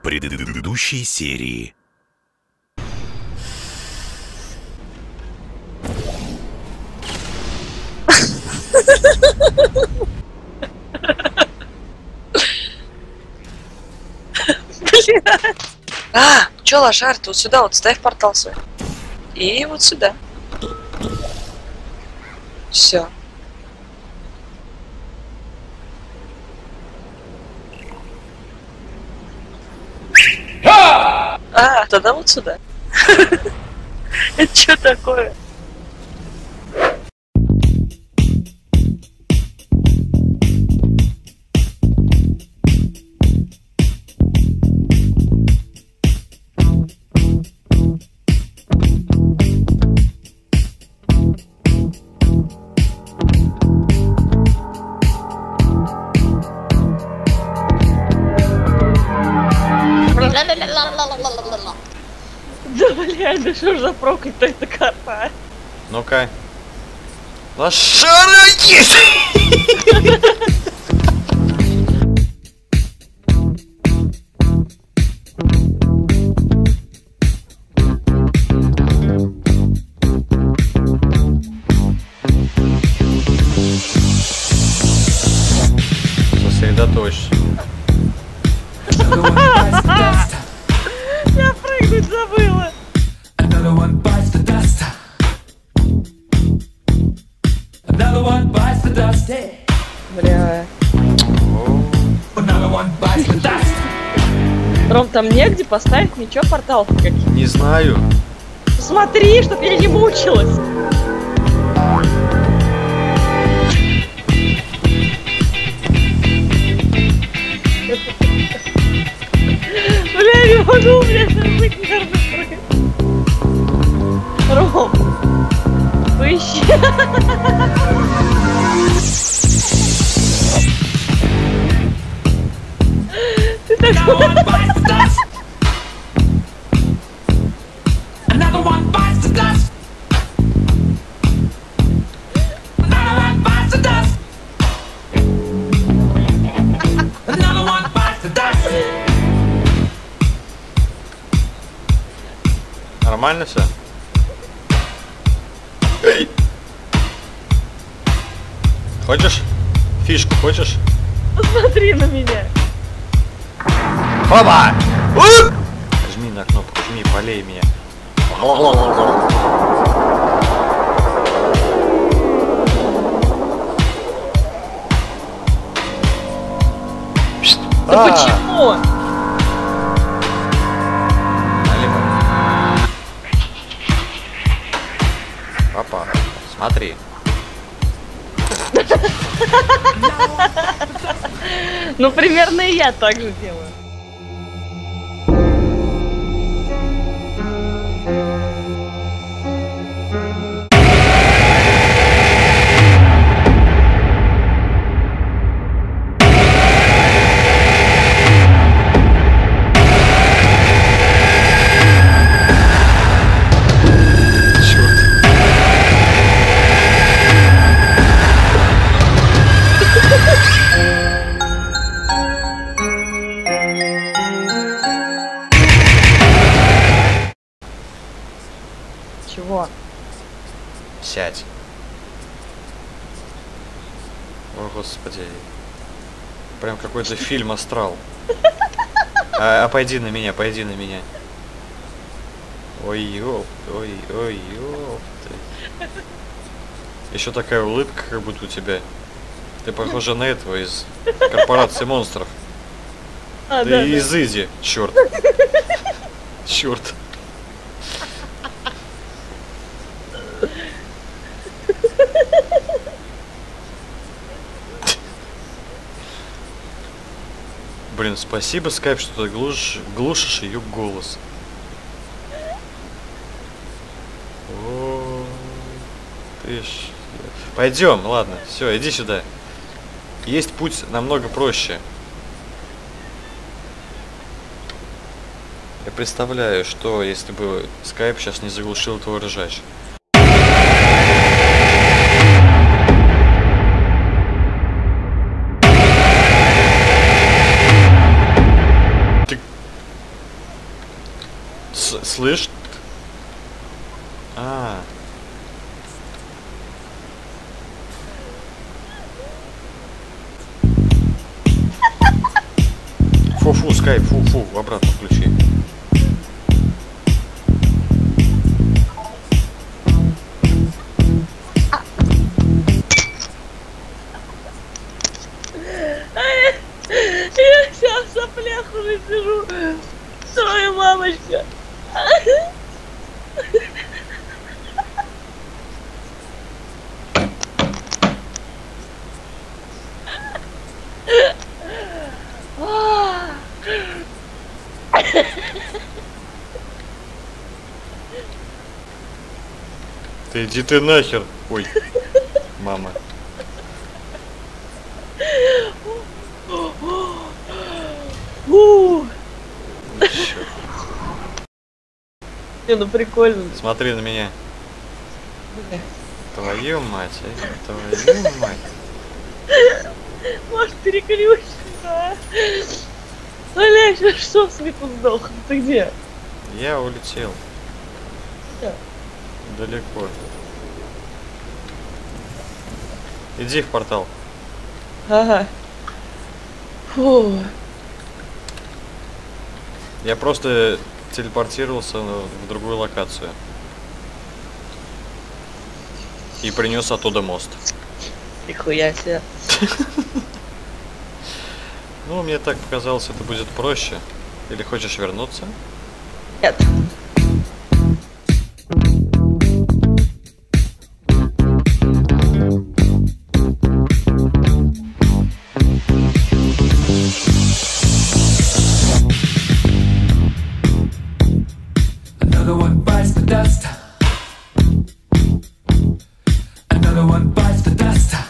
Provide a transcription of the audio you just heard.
предыдущей серии. Чё, лошар, ты вот сюда вот ставь портал свой. И вот сюда. Все. Тогда вот сюда. Это что такое? Да, блядь, да что ж за проклятая эта карта? Ну-ка. Лошара есть! Сосредоточься. Я прыгнуть забыла. Another one bites the dust. Another one bites the dust. Бля. Another one bites the dust. Ром, там негде поставить ничего, портал какие. Не знаю. Смотри, чтоб я не мучилась. Бля, не могу, блядь, быть нервный. Ром, поищи. Ты Another такой... one bites the dust. Another one bites the dust. Another one bites the dust. Another one bites the dust. Нормально все? Хочешь? Фишку хочешь? Посмотри на меня. Опа! Жми на кнопку, жми, полей меня. Да почему? Папа, смотри. Ну, примерно и я так же делаю. Чего? Сядь. О, господи. Прям какой-то фильм «Астрал». Пойди на меня, пойди на меня. Ой, ёп, ой, ёп. Еще такая улыбка, как будто у тебя. Ты похожа на этого из корпорации монстров. Да, Ты из Изи, черт. Черт. Блин, спасибо, Скайп, что ты глушишь ее голос. О, ты ж... Пойдем, ладно, все, иди сюда. Есть путь намного проще. Я представляю, что если бы Скайп сейчас не заглушил твой ржач. Слышь? А. Фу-фу, скайп, фу-фу, обратно включи. Я сейчас в соплях уже сижу. Твоя мамочка. Ты иди ты нахер. Ой, мама. Фу. Чё? Не, ну прикольно. Смотри на меня. Твою мать, твою мать. Может, переключишься, а? Блядь, я что смеху сдох? Ты где? Я улетел. Да. Далеко. Иди в портал. Ага. Фу. Я просто телепортировался в другую локацию. И принес оттуда мост. Нихуя себе. Ну, мне так показалось, это будет проще. Или хочешь вернуться? Нет. Another one bites the dust. Another one bites the dust.